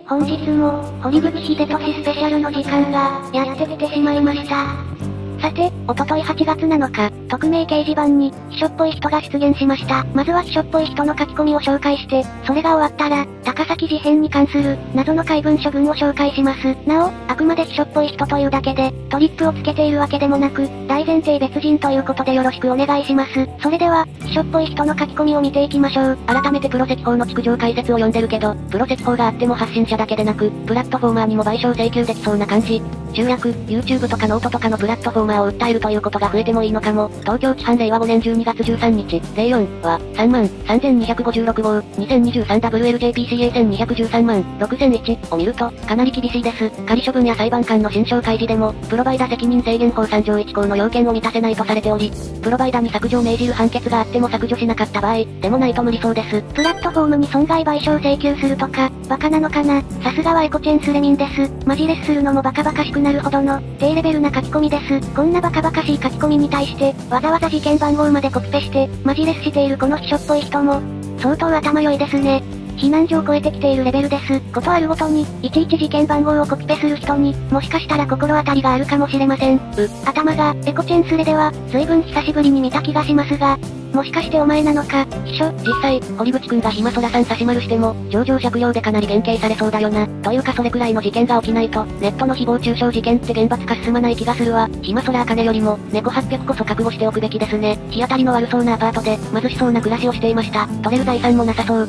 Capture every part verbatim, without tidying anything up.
本日も、堀口秀俊スペシャルの時間が、やってきてしまいました。さて、おとといはちがつなのか、匿名掲示板に、秘書っぽい人が出現しました。まずは秘書っぽい人の書き込みを紹介して、それが終わったら、高崎事変に関する、謎の怪文書文を紹介します。なお、あくまで秘書っぽい人というだけで、トリップをつけているわけでもなく、大前提別人ということでよろしくお願いします。それでは、秘書っぽい人の書き込みを見ていきましょう。 改めてプロセキ法の築城解説を読んでるけど、プロセキ法があっても発信者だけでなく、プラットフォーマーにも賠償請求できそうな感じ。集約、YouTube とかノートとかのプラットフォーマーを訴えるということが増えてもいいのかも。東京地判令和ごねんじゅうにがつじゅうさんにち、ゼロよんは、さんまんさんぜんにひゃくごじゅうろくごう、にせんにじゅうさんダブリューエルジェーピーシーエーせんにひゃくじゅうさんまんろくせんいちを見ると、かなり厳しいです。仮処分や裁判官の心証開示でも、プロバイダ責任制限法さんじょういち項の要件を満たせないとされており、プロバイダに削除を命じる判決があっても削除しなかった場合、でもないと無理そうです。 プラットフォームに損害賠償請求するとか、バカなのかな。さすがはエコチェンスレミンです。マジレスするのもバカバカしくなるほどの、低レベルな書き込みです。こんなバカバカしい書き込みに対して、わざわざ事件番号までコピペして、マジレスしているこの秘書っぽい人も、相当頭良いですね。避難所を超えてきているレベルです。ことあるごとに、いちいち事件番号をコピペする人に、もしかしたら心当たりがあるかもしれません。う、頭が、エコチェンスレでは、随分久しぶりに見た気がしますが、もしかしてお前なのか、秘書。 実際、堀口くんがひまそらさん差し丸しても、情状酌量でかなり減刑されそうだよな。というかそれくらいの事件が起きないと、ネットの誹謗中傷事件って厳罰化進まない気がするわ。ひまそらあかねよりも、猫はっぴゃくこそ覚悟しておくべきですね。日当たりの悪そうなアパートで、貧しそうな暮らしをしていました。取れる財産もなさそう。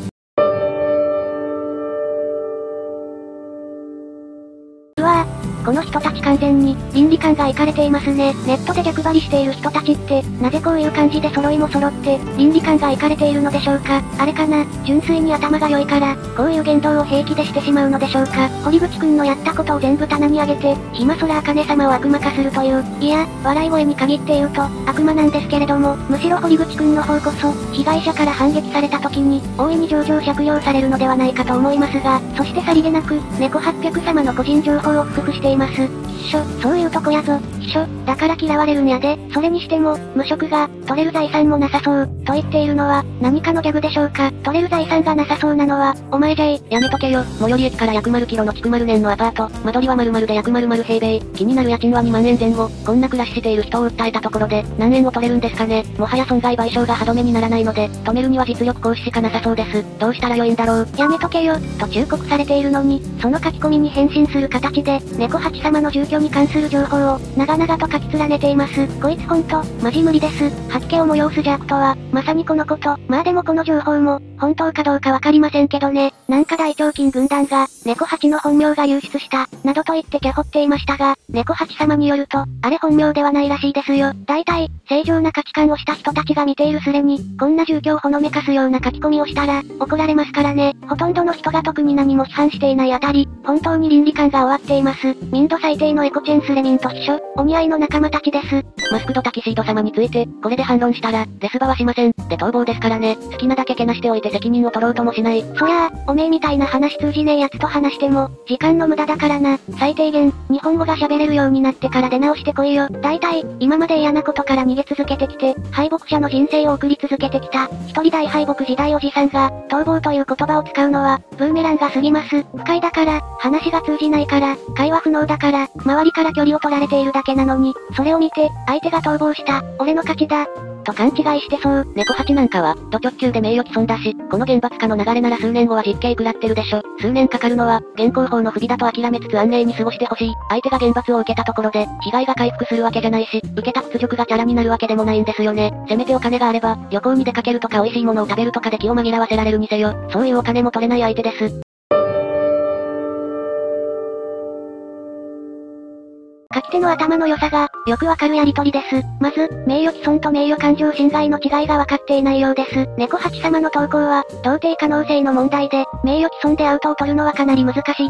うわぁ。この人たち完全に、倫理観がいかれていますね。ネットで逆張りしている人たちって、なぜこういう感じで揃いも揃って、倫理観がいかれているのでしょうか。あれかな、純粋に頭が良いから、こういう言動を平気でしてしまうのでしょうか。堀口くんのやったことを全部棚に上げて、ひまそらあかね様を悪魔化するという、いや、笑い声に限って言うと、悪魔なんですけれども、むしろ堀口くんの方こそ、被害者から反撃された時に、大いに情状借用されるのではないかと思いますが、そしてさりげなく、猫はっぴゃく様の個人情報を不服しています。秘書、そういうとこやぞ。秘書、だから嫌われるんやで。それにしても、無職が、取れる財産もなさそう、と言っているのは、何かのギャグでしょうか。取れる財産がなさそうなのは、お前じゃい。 やめとけよ。最寄り駅から約丸キロの築丸年のアパート。間取りは丸々で約丸々平米。気になる家賃はにまんえんぜん後。こんな暮らししている人を訴えたところで、何円を取れるんですかね。もはや損害賠償が歯止めにならないので、止めるには実力行使しかなさそうです。どうしたら良いんだろう。 やめとけよ、と忠告されているのに、その書き込みに返信する形で、猫八様の住居に関する情報を、長々と書き連ねています。こいつほんと、マジ無理です。吐き気を催す邪悪とは、まさにこのこと。まあでもこの情報も、本当かどうかわかりませんけどね。なんか大腸菌軍団が、猫八の本名が流出した、などと言ってキャホっていましたが、猫八様によると、あれ本名ではないらしいですよ。大体、正常な価値観をした人たちが見ているスレに、こんな住居をほのめかすような書き込みをしたら、怒られますからね。ほとんどの人が特に何も批判していないあたり、本当に倫理観が終わっています。民度最低のエコチェンスレミンと秘書、お似合いの仲間たちです。 マスクドタキシード様について、これで反論したら、レスバはしません。で逃亡ですからね。好きなだけけなしておいて責任を取ろうともしない。 そりゃあ、おめえみたいな話通じねえやつと話しても、時間の無駄だからな。最低限、日本語が喋れるようになってから出直してこいよ。大体、今まで嫌なことから逃げ続けてきて、敗北者の人生を送り続けてきた、一人大敗北時代おじさんが、逃亡という言葉を使うのは、ブーメランが過ぎます。不快だから、話が通じないから、会話不能だから、周りから距離を取られているだけなのに、それを見て、相手が逃亡した、俺の勝ちだ。と勘違いしてそう。 猫八なんかは、ド直球で名誉毀損だし、この厳罰化の流れなら数年後は実刑食らってるでしょ。数年かかるのは、現行法の不備だと諦めつつ安寧に過ごしてほしい。相手が厳罰を受けたところで、被害が回復するわけじゃないし、受けた屈辱がチャラになるわけでもないんですよね。せめてお金があれば、旅行に出かけるとか美味しいものを食べるとかで気を紛らわせられるにせよ。そういうお金も取れない相手です。 書き手の頭の良さが、よくわかるやりとりです。まず、名誉毀損と名誉感情侵害の違いが分かっていないようです。猫八様の投稿は、同定可能性の問題で、名誉毀損でアウトを取るのはかなり難しいです。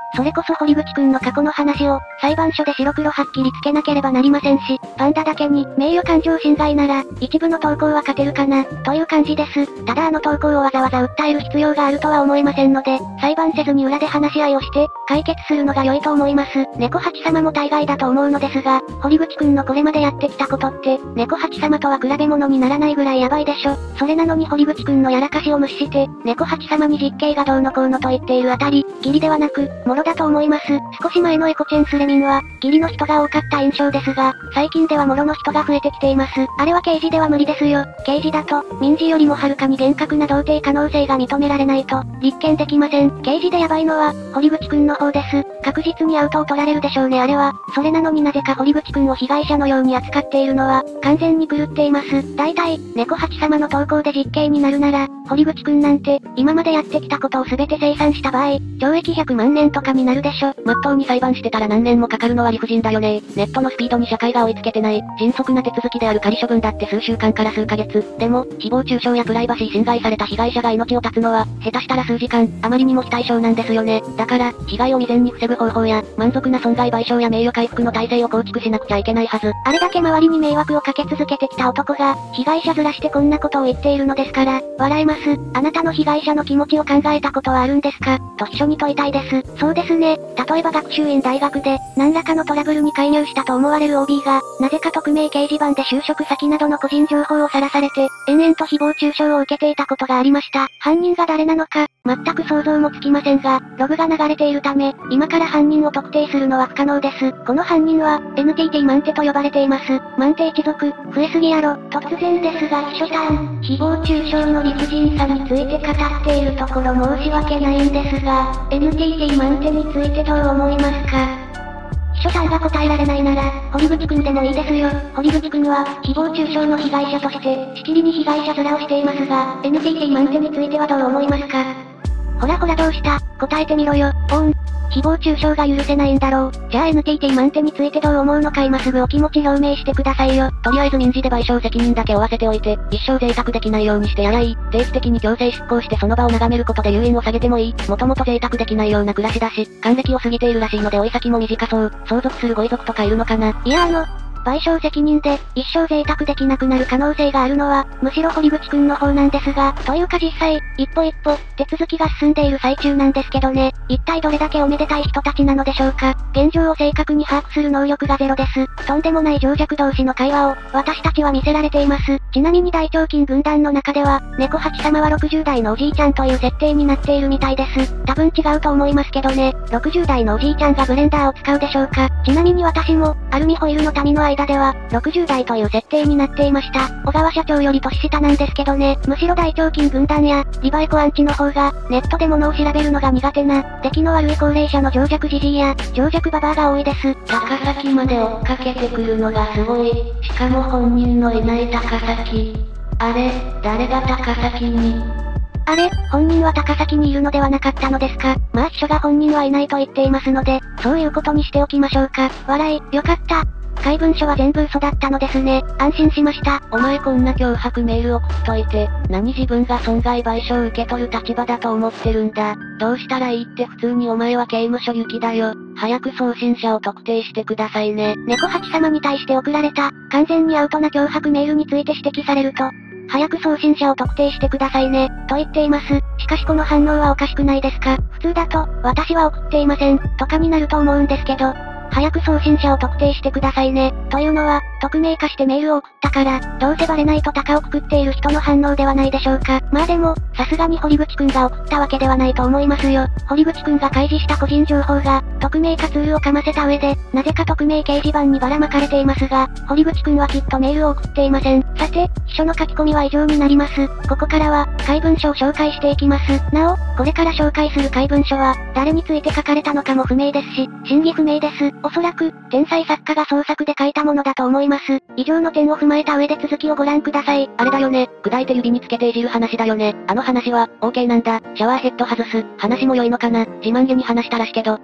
それこそ堀口くんの過去の話を、裁判所で白黒はっきりつけなければなりませんし、パンダだけに、名誉感情侵害なら、一部の投稿は勝てるかな、という感じです。ただあの投稿をわざわざ訴える必要があるとは思えませんので、裁判せずに裏で話し合いをして、解決するのが良いと思います。猫八様も大概だと思うのですが、堀口くんのこれまでやってきたことって、猫八様とは比べ物にならないぐらいやばいでしょ。それなのに堀口くんのやらかしを無視して、猫八様に実刑がどうのこうのと言っているあたり、義理ではなく、もろだと思います。少し前のエコチェンスレミンは、義理の人が多かった印象ですが、最近ではもろの人が増えてきています。あれは刑事では無理ですよ。刑事だと、民事よりもはるかに厳格な童貞可能性が認められないと、立件できません。刑事でやばいのは、堀口くんの方です。確実にアウトを取られるでしょうねあれは。それなのになぜか堀口くんを被害者のように扱っているのは、完全に狂っています。大体、猫八様の投稿で実刑になるなら、堀口くんなんて、今までやってきたことを全て清算した場合、懲役ひゃくまんねんとかになるでしょ。 まっとうに裁判してたら何年もかかるのは理不尽だよね。ネットのスピードに社会が追いつけてない。迅速な手続きである仮処分だって数週間から数ヶ月。でも、誹謗中傷やプライバシー侵害された被害者が命を絶つのは、下手したら数時間、あまりにも非対称なんですよね。だから、被害を未然に防ぐ方法や、満足な損害賠償や名誉回復の体制を構築しなくちゃいけないはず。 あれだけ周りに迷惑をかけ続けてきた男が、被害者ずらしてこんなことを言っているのですから、笑えます。あなたの被害者の気持ちを考えたことはあるんですかと秘書に問いたいです。そうですね。例えば学習院大学で、何らかのトラブルに介入したと思われる オービー が、なぜか匿名掲示板で就職先などの個人情報を晒されて、延々と誹謗中傷を受けていたことがありました。犯人が誰なのか、全く想像もつきませんが、ログが流れているため、今から犯人を特定するのは不可能です。この犯人は、エヌティーティー マンテと呼ばれています。マンテ一族、増えすぎやろ。突然ですが秘書さん、誹謗中傷の理不尽さについて語っているところ申し訳ないんですが、エヌティーティー マンテについてどう思いますか？秘書さんが答えられないなら、堀口くんでもいいですよ。堀口くんは、誹謗中傷の被害者として、しきりに被害者面をしていますが、エヌティーティー マンテについてはどう思いますか？ほらほらどうした？答えてみろよ。おん。誹謗中傷が許せないんだろう。じゃあ エヌティーティー マンテについてどう思うのか今すぐお気持ち表明してくださいよ。 とりあえず民事で賠償責任だけ負わせておいて、一生贅沢できないようにしてやらいい。定期的に強制執行してその場を眺めることで誘引を下げてもいい。もともと贅沢できないような暮らしだし、還暦を過ぎているらしいので追い先も短そう。相続するご遺族とかいるのかな？ いやあの、賠償責任で、一生贅沢できなくなる可能性があるのは、むしろ堀口くんの方なんですが、というか実際、一歩一歩、手続きが進んでいる最中なんですけどね、一体どれだけおめでたい人たちなのでしょうか。現状を正確に把握する能力がゼロです。とんでもない情弱同士の会話を、私たちは見せられています。ちなみに大腸菌軍団の中では、猫八様はろくじゅう代のおじいちゃんという設定になっているみたいです。多分違うと思いますけどね、ろくじゅう代のおじいちゃんがブレンダーを使うでしょうか。ちなみに私も、アルミホイルの民の間では、ろくじゅう代という設定になっていました。小川社長より年下なんですけどね、むしろ大腸菌軍団や、リバエコアンチの方が、ネットで物を調べるのが苦手な、出来の悪い高齢者の情弱じじいや、情弱ババアが多いです。 高崎まで追っかけてくるのがすごい。しかも本人のいない高崎。あれ、誰が高崎に？ あれ、本人は高崎にいるのではなかったのですか？まあ秘書が本人はいないと言っていますので、そういうことにしておきましょうか。笑い、よかった。怪文書は全部嘘だったのですね。安心しました。 お前こんな脅迫メール送っといて、何自分が損害賠償受け取る立場だと思ってるんだ。どうしたらいいって普通にお前は刑務所行きだよ。早く送信者を特定してくださいね。 猫八様に対して送られた、完全にアウトな脅迫メールについて指摘されると、早く送信者を特定してくださいね、と言っています。しかしこの反応はおかしくないですか？普通だと、私は送っていません、とかになると思うんですけど、早く送信者を特定してくださいね。というのは、匿名化してメールを送ったから、どうせバレないと高をくくっている人の反応ではないでしょうか。まあでも、さすがに堀口くんが送ったわけではないと思いますよ。堀口くんが開示した個人情報が、匿名化ツールをかませた上で、なぜか匿名掲示板にばらまかれていますが、堀口くんはきっとメールを送っていません。さて、秘書の書き込みは以上になります。ここからは、怪文書を紹介していきます。なお、これから紹介する怪文書は、誰について書かれたのかも不明ですし、真偽不明です。おそらく、天才作家が創作で書いたものだと思います。以上の点を踏まえた上で続きをご覧ください。 あれだよね、砕いて指につけていじる話だよね。あの話は、OK なんだ。シャワーヘッド外す。話も良いのかな。自慢げに話したらしけど、すぐ拾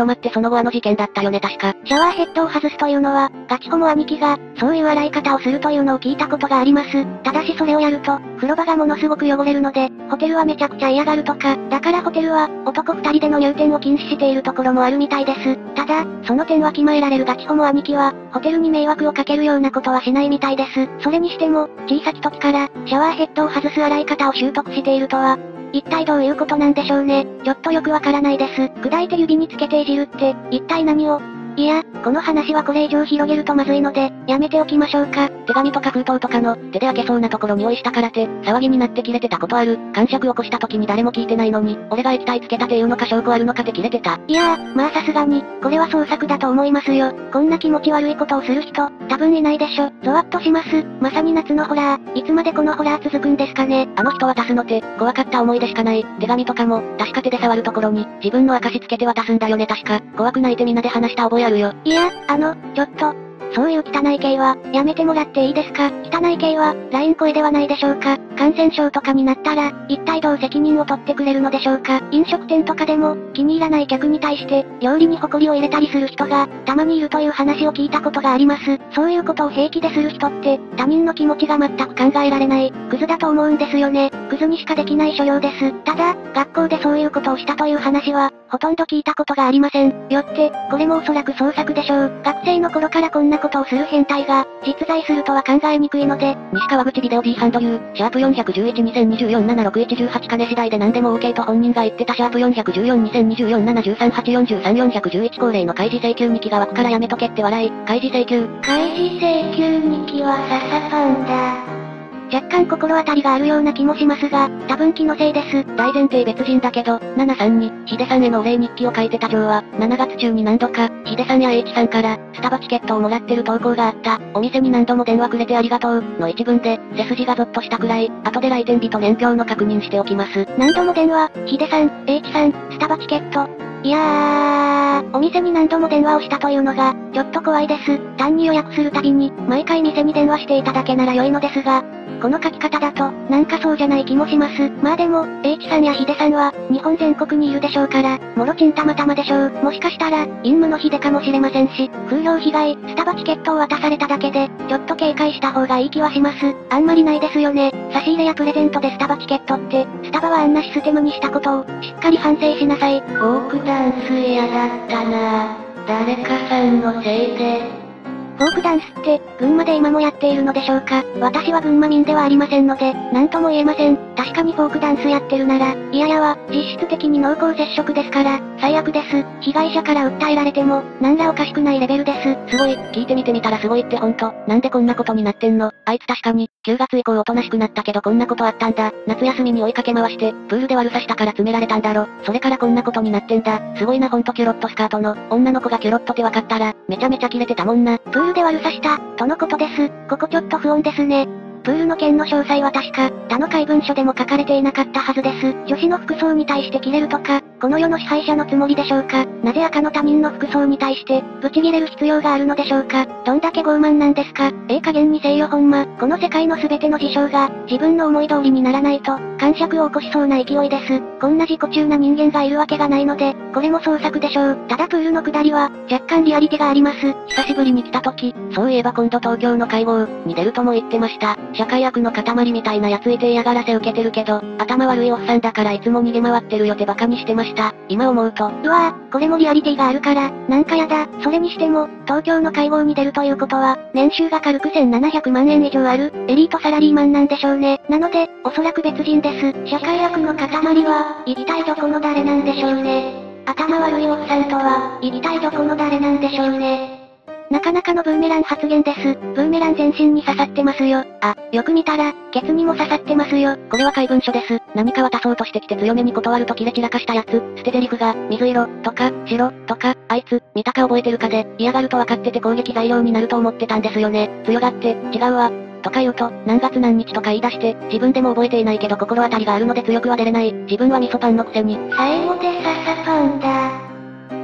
広まってその後あの事件だったよね確か。 シャワーヘッドを外すというのは、ガチホモ兄貴が、そういう洗い方をするというのを聞いたことがあります。ただしそれをやると、風呂場がものすごく汚れるので、ホテルはめちゃくちゃ嫌がるとか、だからホテルは、男二人での入店を禁止しているところもあるみたいです。ただ、その点わきまえられるガチホモ兄貴は、ホテルに迷惑をかけるようなことはしないみたいです。それにしても、小さき時から、シャワーヘッドを外す洗い方を習得しているとは、一体どういうことなんでしょうね。ちょっとよくわからないです。砕いて指につけていじるって、一体何を？いや、この話はこれ以上広げるとまずいので、やめておきましょうか。 手紙とか封筒とかの、手で開けそうなところにおいしたからって、騒ぎになって切れてたことある。感触起こした時に誰も聞いてないのに、俺が液体つけたっていうのか証拠あるのかって切れてた。 いやー、まあさすがに、これは創作だと思いますよ。こんな気持ち悪いことをする人、多分いないでしょ。ゾワッとします。まさに夏のホラー。いつまでこのホラー続くんですかね。 あの人渡すのって、怖かった思い出しかない。手紙とかも、確か手で触るところに、自分の証つけて渡すんだよね確か。怖くないってみんなで話した覚えあるよ。 いや、あの、ちょっと、そういう汚い系は、やめてもらっていいですか？汚い系は、ライン声ではないでしょうか？感染症とかになったら、一体どう責任を取ってくれるのでしょうか？飲食店とかでも、気に入らない客に対して、料理に埃を入れたりする人が、たまにいるという話を聞いたことがあります。そういうことを平気でする人って、他人の気持ちが全く考えられない、クズだと思うんですよね。クズにしかできない所領です。ただ、学校でそういうことをしたという話は、ほとんど聞いたことがありません。よって、これもおそらく創作でしょう。学生の頃からこんなことをする変態が、実在するとは考えにくいので、 西川口ビデオ D ハンド流、シャープよんいちにせんにじゅうよんななろくいちいちはち金次第で何でも OK と本人が言ってたシャープよんいちよんにせんにじゅうよんななじゅうさんはちよんじゅうさんよんいちいち恒例の開示請求にきが湧くからやめとけって笑い、開示請求。 開示請求にきは笹パンだ。若干心当たりがあるような気もしますが、多分気のせいです。 大前提別人だけど、ななさんに、ヒデさんへのお礼日記を書いてたジョーは、しちがつ中に何度か、ヒデさんや H さんから、スタバチケットをもらってる投稿があった。お店に何度も電話くれてありがとう、の一文で、背筋がゾッとしたくらい、後で来店日と年表の確認しておきます。 何度も電話、ヒデさん、H さん、スタバチケット。いやー、お店に何度も電話をしたというのが、ちょっと怖いです。単に予約するたびに、毎回店に電話していただけなら良いのですが、この書き方だと、なんかそうじゃない気もします。まあでも、H さんやヒデさんは、日本全国にいるでしょうから、もろちんたまたまでしょう。もしかしたら、陰夢のヒデかもしれませんし、風評被害、スタバチケットを渡されただけで、ちょっと警戒した方がいい気はします。あんまりないですよね。差し入れやプレゼントでスタバチケットって、スタバはあんなシステムにしたことを、しっかり反省しなさい。 フォークダンス嫌だったな。誰かさんのせいで。 フォークダンスって、群馬で今もやっているのでしょうか？私は群馬民ではありませんので、なんとも言えません。確かにフォークダンスやってるなら、いややは、実質的に濃厚接触ですから、最悪です。被害者から訴えられても、なんらおかしくないレベルです。 すごい、聞いてみてみたらすごいってほんと、なんでこんなことになってんの？あいつ確かに、きゅうがつ以降おとなしくなったけどこんなことあったんだ。夏休みに追いかけ回して、プールで悪さしたから詰められたんだろ。それからこんなことになってんだ。すごいなほんとキュロットスカートの、女の子がキュロットってわかったら、めちゃめちゃキレてたもんな。 プールで悪さした、とのことです。ここちょっと不穏ですね。プールの件の詳細は確か、他の怪文書でも書かれていなかったはずです。女子の服装に対してキレるとか、この世の支配者のつもりでしょうか。なぜ赤の他人の服装に対して、ブチギレる必要があるのでしょうか。どんだけ傲慢なんですか。ええ加減にせえよほんま。この世界の全ての事象が、自分の思い通りにならないと、感触を起こしそうな勢いです。こんな自己中な人間がいるわけがないので、これも創作でしょう。ただプールの下りは、若干リアリティがあります。 久しぶりに来た時、そういえば今度東京の会合、に出るとも言ってました。社会悪の塊みたいなやついて嫌がらせ受けてるけど、頭悪いおっさんだからいつも逃げ回ってるよってバカにしてました。今思うと。 うわぁ、これもリアリティがあるから、なんかやだ。それにしても、東京の会合に出るということは、年収が軽くせんななひゃくまんえん以上ある、エリートサラリーマンなんでしょうね。なので、おそらく別人です。社会悪の塊は、一体どこの誰なんでしょうね。頭悪いおっさんとは、一体どこの誰なんでしょうね。なかなかのブーメラン発言です。ブーメラン全身に刺さってますよ。あ、よく見たら、ケツにも刺さってますよ。 これは怪文書です。何か渡そうとしてきて強めに断るとキレ散らかしたやつ。捨て台詞が、水色、とか、白、とか、あいつ、見たか覚えてるかで、嫌がると分かってて攻撃材料になると思ってたんですよね。強がって、違うわ。とか言うと、何月何日とか言い出して、自分でも覚えていないけど心当たりがあるので強くは出れない。自分は味噌パンのくせに。 最後で笹パンだ。ただ、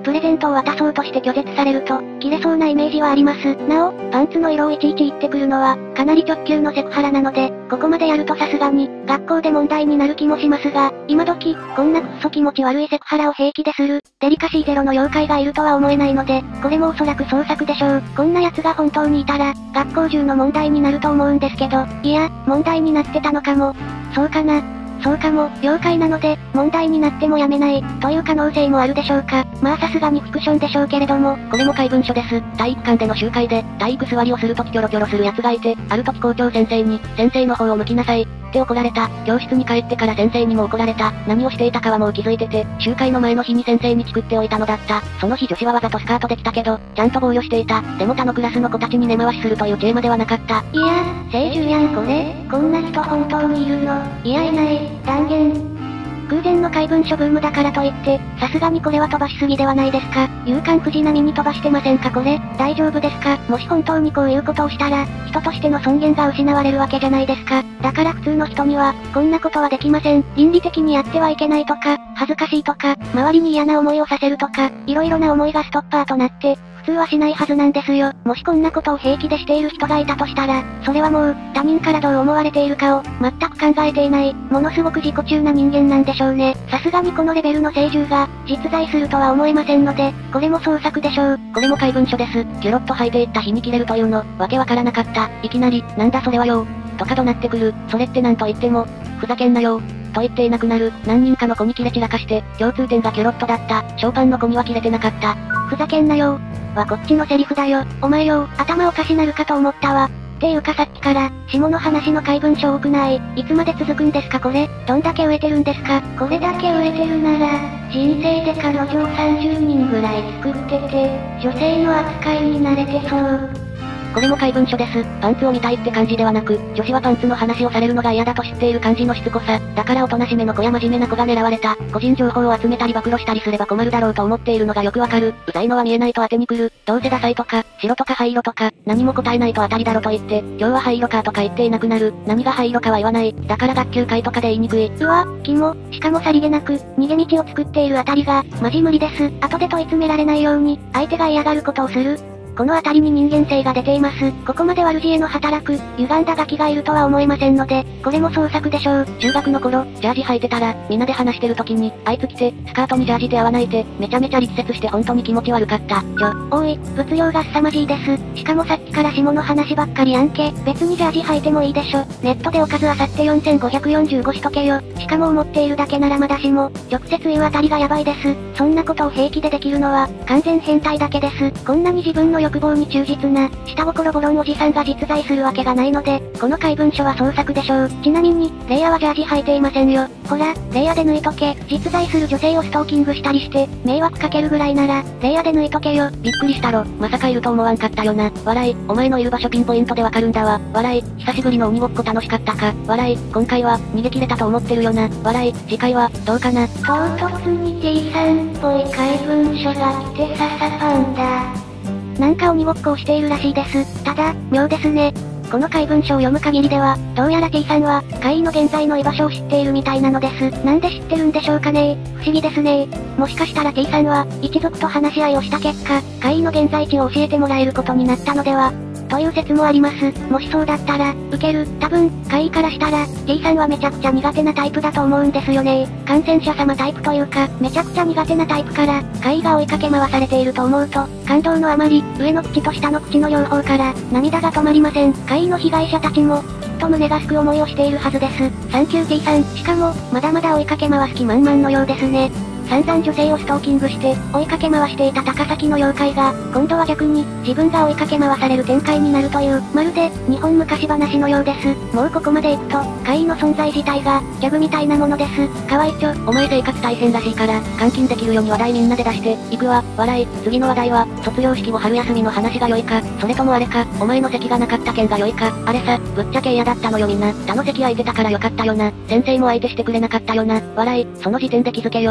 プレゼントを渡そうとして拒絶されると、切れそうなイメージはあります。なお、パンツの色をいちいち言ってくるのは、かなり直球のセクハラなので、ここまでやるとさすがに、学校で問題になる気もしますが、今時、こんなくっそ気持ち悪いセクハラを平気でする、デリカシーゼロの妖怪がいるとは思えないので、これもおそらく創作でしょう。こんな奴が本当にいたら、学校中の問題になると思うんですけど、いや、問題になってたのかも。そうかな。そうかも、妖怪なので、問題になってもやめない、という可能性もあるでしょうか。まあさすがにフィクションでしょうけれども。 これも怪文書です。体育館での集会で、体育座りをするときキョロキョロする奴がいて、ある時校長先生に、先生の方を向きなさい、って怒られた。教室に帰ってから先生にも怒られた。何をしていたかはもう気づいてて、集会の前の日に先生にチクっておいたのだった。その日女子はわざとスカートできたけど、ちゃんと防御していた。でも他のクラスの子たちに根回しするという知恵まではなかった。 いや、聖獣やんこれ。こんな人本当にいるの。いやいない、断言。空前の怪文書ブームだからといって、さすがにこれは飛ばしすぎではないですか。勇敢藤波に飛ばしてませんかこれ、大丈夫ですか。もし本当にこういうことをしたら、人としての尊厳が失われるわけじゃないですか。だから普通の人には、こんなことはできません。倫理的にやってはいけないとか、恥ずかしいとか、周りに嫌な思いをさせるとか、いろいろな思いがストッパーとなって、普通はしないはずなんですよ。もしこんなことを平気でしている人がいたとしたら、それはもう、他人からどう思われているかを、全く考えていない、ものすごく自己中な人間なんでしょうね。さすがにこのレベルの聖獣が、実在するとは思えませんので、これも創作でしょう。 これも怪文書です。キュロッと履いていった日に切れるというの、わけわからなかった。いきなり、なんだそれはよとか怒鳴ってくる。それってなんと言っても、ふざけんなよと言っていなくなる。何人かの子に切れ散らかして、共通点がキュロッとだった。ショーパンの子には切れてなかった。 ふざけんなよはこっちのセリフだよ。お前よ、頭おかしなるかと思ったわ。っていうかさっきから、下の話の怪文書多くない。いつまで続くんですかこれ。どんだけ植えてるんですか。これだけ植えてるなら、人生で彼女をさんじゅうにんぐらい作ってて、女性の扱いに慣れてそう。 これも怪文書です。パンツを見たいって感じではなく、女子はパンツの話をされるのが嫌だと知っている感じのしつこさ。だからおとなしめの子や真面目な子が狙われた。個人情報を集めたり暴露したりすれば困るだろうと思っているのがよくわかる。うざいのは見えないと当てに来る。どうせダサいとか、白とか灰色とか、何も答えないと当たりだろと言って、今日は灰色かとか言っていなくなる。何が灰色かは言わない。だから学級会とかで言いにくい。 うわ、キモ。しかもさりげなく、逃げ道を作っているあたりが、マジ無理です。後で問い詰められないように、相手が嫌がることをする。このあたりに人間性が出ています。ここまで悪知恵の働く、歪んだガキがいるとは思えませんので、これも創作でしょう。 中学の頃、ジャージ履いてたら、みんなで話してる時に、あいつ着て、スカートにジャージで合わないて、めちゃめちゃ力説して本当に気持ち悪かった。ちょ。 おい、物量が凄まじいです。しかもさっきから下の話ばっかりやんけ。別にジャージ履いてもいいでしょ。ネットでおかずあさってよんせんごひゃくよんじゅうごしとけよ。しかも思っているだけならまだしも、直接言うあたりがやばいです。そんなことを平気でできるのは、完全変態だけです。こんなに自分の欲望に忠実な、下心ボロンおじさんが実在するわけがないので、この怪文書は創作でしょう。ちなみに、レイヤはジャージ履いていませんよ。ほら、レイヤで脱いとけ。実在する女性をストーキングしたりして、迷惑かけるぐらいなら、レイヤで脱いとけよ。 びっくりしたろ。まさかいると思わんかったよな。笑い、お前のいる場所ピンポイントでわかるんだわ。笑い、久しぶりの鬼ごっこ楽しかったか。笑い、今回は、逃げ切れたと思ってるよな。笑い、次回は、どうかな。 唐突に T さんっぽい怪文書が来てささパンだ。なんか鬼ごっこをしているらしいです。ただ、妙ですね。この怪文書を読む限りでは、どうやら T さんは、怪異の現在の居場所を知っているみたいなのです。なんで知ってるんでしょうかね。不思議ですね。もしかしたら T さんは、一族と話し合いをした結果、怪異の現在地を教えてもらえることになったのでは、という説もあります。もしそうだったら、受ける。多分、怪異からしたら、T さんはめちゃくちゃ苦手なタイプだと思うんですよね。感染者様タイプというか、めちゃくちゃ苦手なタイプから、怪異が追いかけ回されていると思うと、感動のあまり、上の口と下の口の両方から、涙が止まりません。怪異の被害者たちも、きっと胸がすく思いをしているはずです。サンキュー T さん。しかも、まだまだ追いかけ回す気満々のようですね。散々女性をストーキングして、追いかけ回していた高崎の妖怪が、今度は逆に、自分が追いかけ回される展開になるという、まるで、日本昔話のようです。もうここまで行くと、怪異の存在自体が、ギャグみたいなものです。かわいちょ。 お前生活大変らしいから、換金できるように話題みんなで出して、行くわ。笑い、次の話題は、卒業式も春休みの話が良いか、それともあれか、お前の席がなかった件が良いか、あれさ、ぶっちゃけ嫌だったのよみんな。他の席空いてたからよかったよな。先生も相手してくれなかったよな。笑い、その時点で気づけよ。笑い、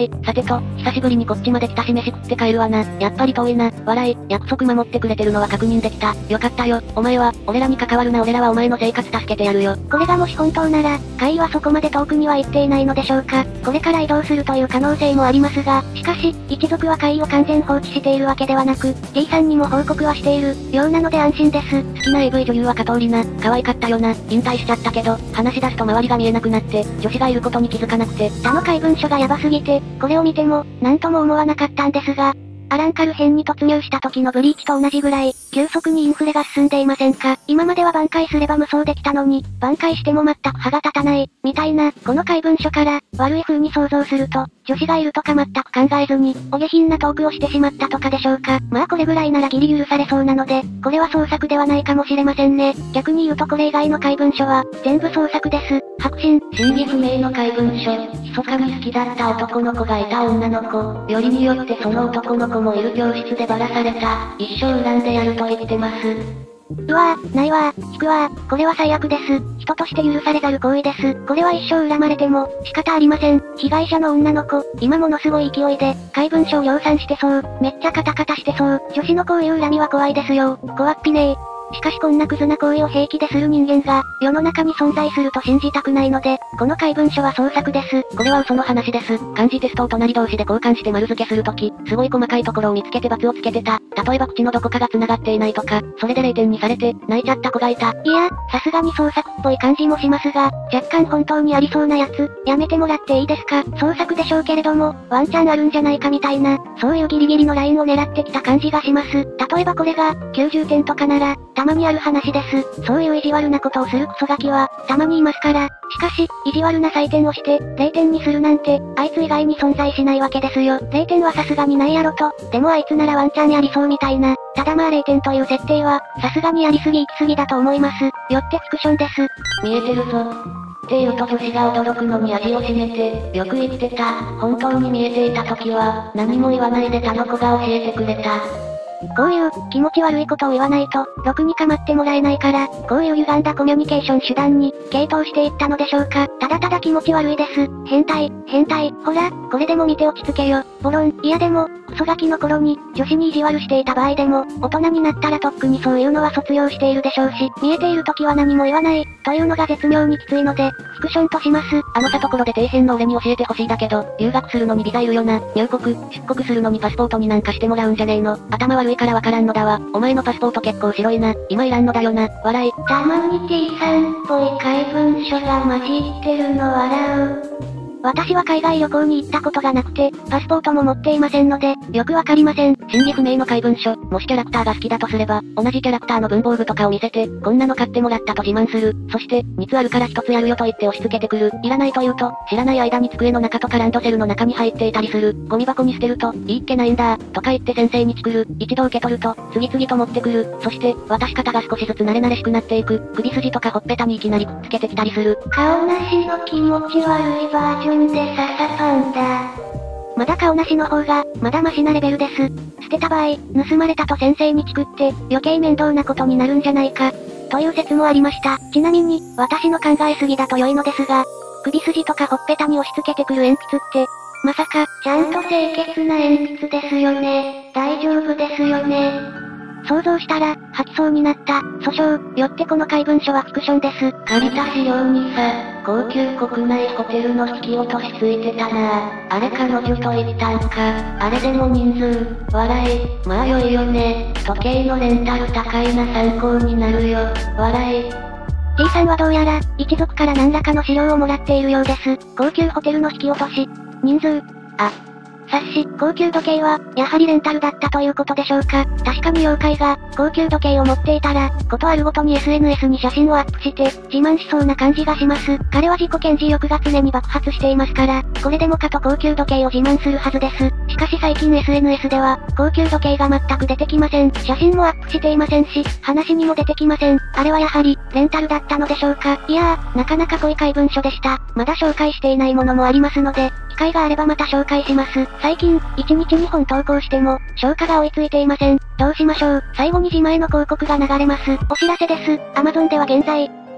笑い、さてと、久しぶりにこっちまで来たし飯食って帰るわな。やっぱり遠いな。笑い、約束守ってくれてるのは確認できた。よかったよ。お前は、俺らに関わるな。俺らはお前の生活助けてやるよ。 これがもし本当なら、怪異はそこまで遠くには行っていないのでしょうか。これから移動するという可能性もありますが、しかし、一族は怪異を完全放置しているわけではなく、G さんにも報告はしている、ようなので安心です。 好きな エーブイ 女優は加藤里奈、可愛かったよな。引退しちゃったけど、話し出すと周りが見えなくなって、女子がいることに気づかなくて。 他の怪文書がヤバすぎて、これを見ても、なんとも思わなかったんですが、アランカル編に突入した時のブリーチと同じぐらい、急速にインフレが進んでいませんか。今までは挽回すれば無双できたのに、挽回しても全く歯が立たない、みたいな、この怪文書から、悪い風に想像すると、女子がいるとか全く考えずに、お下品なトークをしてしまったとかでしょうか。まあこれぐらいならギリ許されそうなので、これは創作ではないかもしれませんね。逆に言うとこれ以外の怪文書は、全部創作です。白真。 真偽不明の怪文書。密かに好きだった男の子がいた女の子。よりによってその男の子もいる教室でバラされた。一生恨んでやると言ってます。 うわぁ、ないわぁ、引くわぁ、これは最悪です。人として許されざる行為です。これは一生恨まれても、仕方ありません。被害者の女の子、今ものすごい勢いで、怪文書を量産してそう。めっちゃカタカタしてそう。女子のこういう恨みは怖いですよ。怖っぴねー。しかしこんなクズな行為を平気でする人間が、世の中に存在すると信じたくないので、この怪文書は創作です。 これは嘘の話です。漢字テストを隣同士で交換して丸付けするとき、すごい細かいところを見つけて罰をつけてた。例えば口のどこかが繋がっていないとか、それでれいてんにされて、泣いちゃった子がいた。 いや、さすがに創作っぽい感じもしますが、若干本当にありそうなやつ、やめてもらっていいですか。創作でしょうけれども、ワンチャンあるんじゃないかみたいな、そういうギリギリのラインを狙ってきた感じがします。例えばこれが、きゅうじゅってんとかなら、たまにある話です。そういう意地悪なことをするクソガキは、たまにいますから。しかし、意地悪な採点をして、れいてんにするなんて、あいつ以外に存在しないわけですよ。れいてんはさすがにないやろと。でもあいつならワンチャンやりそうみたいな。ただまあれいてんという設定は、さすがにやりすぎ行き過ぎだと思います。よってフィクションです。 見えてるぞ。って言うと女子が驚くのに味を占めて、よく言ってた。本当に見えていた時は、何も言わないで他の子が教えてくれた。 こういう、気持ち悪いことを言わないと、ろくに構ってもらえないから、こういう歪んだコミュニケーション手段に、傾倒していったのでしょうか。ただただ気持ち悪いです。変態、変態、ほら、これでも見て落ち着けよ。ボロン、いやでも、クソガキの頃に、女子に意地悪していた場合でも、大人になったらとっくにそういうのは卒業しているでしょうし、見えている時は何も言わない、というのが絶妙にきついので、フィクションとします。 あのさところで底辺の俺に教えてほしいだけど、留学するのにビザいるよな。入国、出国するのにパスポートになんかしてもらうんじゃねえの。頭悪いからわからんのだわ。お前のパスポート結構白いな。今いらんのだよな。笑い。 たまに T さんっぽい怪文書が混じってるの笑う。私は海外旅行に行ったことがなくて、パスポートも持っていませんので、よくわかりません。 真偽不明の怪文書。もしキャラクターが好きだとすれば、同じキャラクターの文房具とかを見せて、こんなの買ってもらったと自慢する。そして、みっつあるからひとつやるよと言って押し付けてくる。いらないと言うと、知らない間に机の中とかランドセルの中に入っていたりする。ゴミ箱に捨てると、いいっけないんだ、とか言って先生にチクる。一度受け取ると、次々と持ってくる。そして、渡し方が少しずつ慣れ慣れしくなっていく。首筋とかほっぺたにいきなりくっつけてきたりする。 顔なしの気持ち悪いバージョンで刺さパンダ。まだ顔なしの方が、まだマシなレベルです。捨てた場合、盗まれたと先生にチクって、余計面倒なことになるんじゃないか、という説もありました。ちなみに、私の考えすぎだと良いのですが、首筋とかほっぺたに押し付けてくる鉛筆って、まさか、ちゃんと清潔な鉛筆ですよね。大丈夫ですよね。想像したら、吐きそうになった、訴訟、よってこの怪文書はフィクションです。 借りた資料にさ、高級国内ホテルの引き落としついてたな。あれ彼女と言ったんか。あれでも人数、笑い、まあ良いよね。時計のレンタル高いな参考になるよ。笑い。 T さんはどうやら、一族から何らかの資料をもらっているようです。高級ホテルの引き落とし。人数。あ。冊子、高級時計は、やはりレンタルだったということでしょうか。確かに妖怪が、高級時計を持っていたら、ことあるごとに エスエヌエス に写真をアップして、自慢しそうな感じがします。彼は自己顕示欲が常に爆発していますから、これでもかと高級時計を自慢するはずです。しかし最近 エスエヌエス では、高級時計が全く出てきません。写真もアップしていませんし、話にも出てきません。あれはやはり、レンタルだったのでしょうか。いやー、なかなか濃い怪文書でした。まだ紹介していないものもありますので、機会があればまた紹介します。最近、いちにちにほん投稿しても、消化が追いついていません。どうしましょう。最後に自前の広告が流れます。お知らせです。Amazon では現在、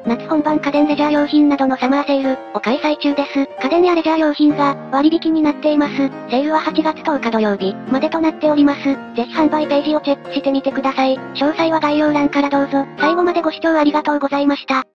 夏本番家電レジャー用品などのサマーセールを開催中です。家電やレジャー用品が割引になっています。セールははちがつとおか土曜日までとなっております。ぜひ販売ページをチェックしてみてください。詳細は概要欄からどうぞ。最後までご視聴ありがとうございました。